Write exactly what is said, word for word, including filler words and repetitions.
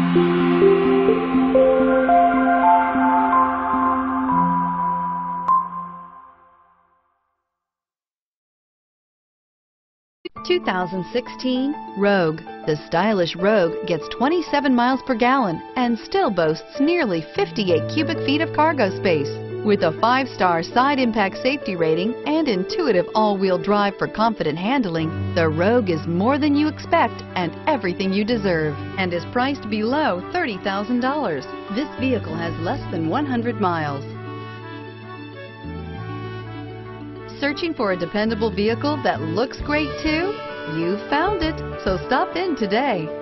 two thousand sixteen Rogue. The stylish Rogue gets twenty-seven miles per gallon and still boasts nearly fifty-eight cubic feet of cargo space. With a five-star side impact safety rating and intuitive all-wheel drive for confident handling, the Rogue is more than you expect and everything you deserve, and is priced below thirty thousand dollars. This vehicle has less than one hundred miles. Searching for a dependable vehicle that looks great too? You've found it, so stop in today.